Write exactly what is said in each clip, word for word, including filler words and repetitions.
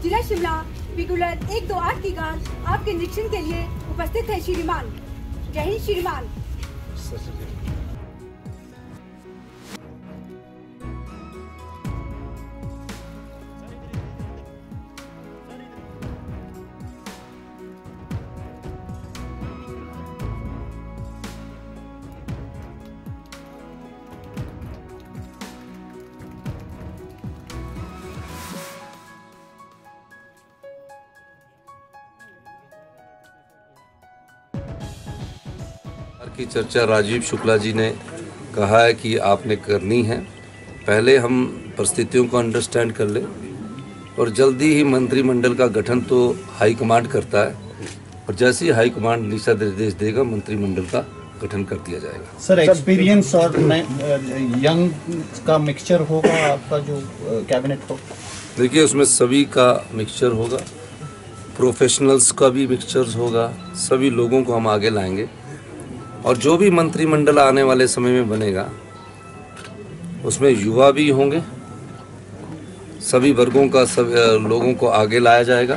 जिला शिमला पिकुलर एक दो आठ की गांठ आपके निरीक्षण के लिए उपस्थित है श्रीमान। जय हिंद श्रीमान। की चर्चा राजीव शुक्ला जी ने कहा है कि आपने करनी है। पहले हम परिस्थितियों को अंडरस्टैंड कर ले और जल्दी ही मंत्रिमंडल का गठन तो हाईकमांड करता है और जैसे ही हाईकमांड दिशा निर्देश देगा मंत्रिमंडल का गठन कर दिया जाएगा। सर एक्सपीरियंस और यंग का मिक्सचर होगा आपका जो कैबिनेट हो? देखिए उसमें सभी का मिक्सचर होगा, प्रोफेशनल्स का भी मिक्सचर होगा, सभी लोगों को हम आगे लाएंगे और जो भी मंत्रिमंडल आने वाले समय में बनेगा उसमें युवा भी होंगे, सभी वर्गों का सब लोगों को आगे लाया जाएगा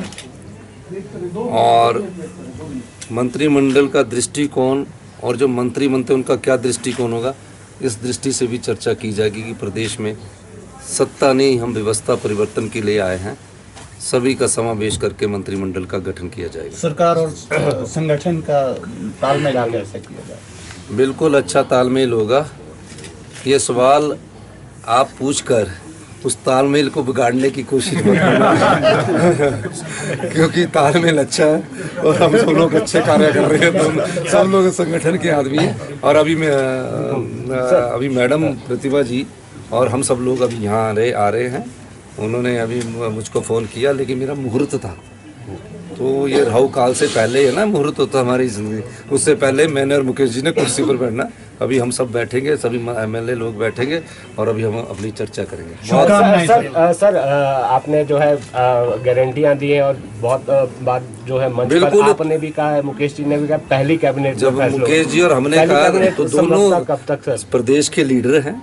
और मंत्रिमंडल का दृष्टिकोण और जो मंत्री बनते हैं उनका क्या दृष्टिकोण होगा, इस दृष्टि से भी चर्चा की जाएगी कि प्रदेश में सत्ता नहीं, हम व्यवस्था परिवर्तन के लिए आए हैं। सभी का समावेश करके मंत्रिमंडल का गठन किया जाएगा। सरकार और संगठन का तालमेल कैसे किया जाए? बिल्कुल अच्छा तालमेल होगा। ये सवाल आप पूछकर उस तालमेल को बिगाड़ने की कोशिश मत करना क्योंकि तालमेल अच्छा है और हम सब लोग अच्छे कार्य कर रहे हैं, तो सब लोग संगठन के आदमी हैं और अभी मैं अभी मैडम प्रतिभा जी और हम सब लोग अभी यहाँ आ रहे आ रहे हैं। उन्होंने अभी मुझको फ़ोन किया लेकिन मेरा मुहूर्त था, तो ये राहु काल से पहले है ना मुहूर्त होता हमारी ज़िंदगी, उससे पहले मैंने और मुकेश जी ने कुर्सी पर बैठना। अभी हम सब बैठेंगे, सभी एमएलए लोग बैठेंगे और अभी हम अपनी चर्चा करेंगे। सर, सर, सर आपने जो है गारंटियां दी हैं और बहुत बात जो है मंच पर आपने भी कहा है, मुकेश जी ने भी कहा पहली कैबिनेट जब मुकेश जी और हमने कहा तो दोनों कब तक प्रदेश के लीडर हैं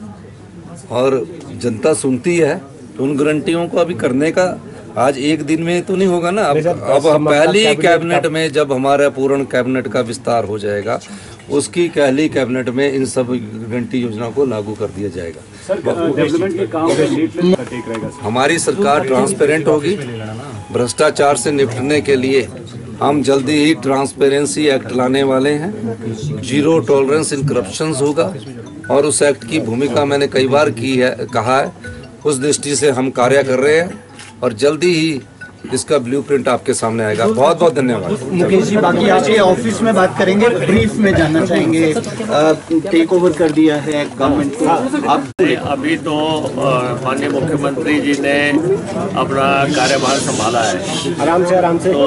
और जनता सुनती है, तो उन गारंटियों को अभी करने का आज एक दिन में तो नहीं होगा ना। अब अब हम पहली कैबिनेट में जब हमारा पूर्ण कैबिनेट का विस्तार हो जाएगा उसकी पहली कैबिनेट में इन सब गारंटी योजनाओं को लागू कर दिया जाएगा। डेवलपमेंट के काम हमारी सरकार ट्रांसपेरेंट होगी। भ्रष्टाचार से निपटने के लिए हम जल्दी ही ट्रांसपेरेंसी एक्ट लाने वाले हैं। जीरो टॉलरेंस इन करप्शन होगा और उस एक्ट की भूमिका मैंने कई बार की है, कहा है, उस दृष्टि से हम कार्य कर रहे हैं और जल्दी ही इसका ब्लूप्रिंट आपके सामने आएगा। बहुत बहुत धन्यवाद। मुकेश जी, बाकी आपके ऑफिस में बात करेंगे, ब्रीफ में जानना चाहेंगे, टेक ओवर कर दिया है गवर्नमेंट को आप? अभी तो माननीय मुख्यमंत्री जी ने अपना कार्यभार संभाला है, आराम से आराम से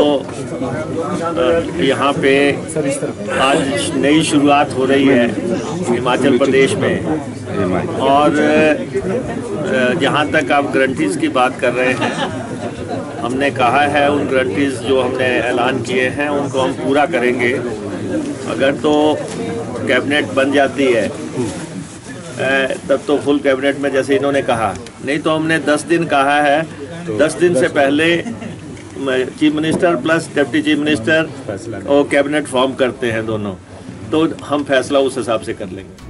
तो यहाँ पे आज नई शुरुआत हो रही है हिमाचल प्रदेश में। और जहाँ तक आप गारंटीज़ की बात कर रहे हैं, हमने कहा है उन गारंटीज़ जो हमने ऐलान किए हैं उनको हम पूरा करेंगे। अगर तो कैबिनेट बन जाती है तब तो फुल कैबिनेट में जैसे इन्होंने कहा, नहीं तो हमने दस दिन कहा है, दस दिन से पहले chief minister plus deputy chief minister और कैबिनेट फॉर्म करते हैं दोनों, तो हम फैसला उस हिसाब से कर लेंगे।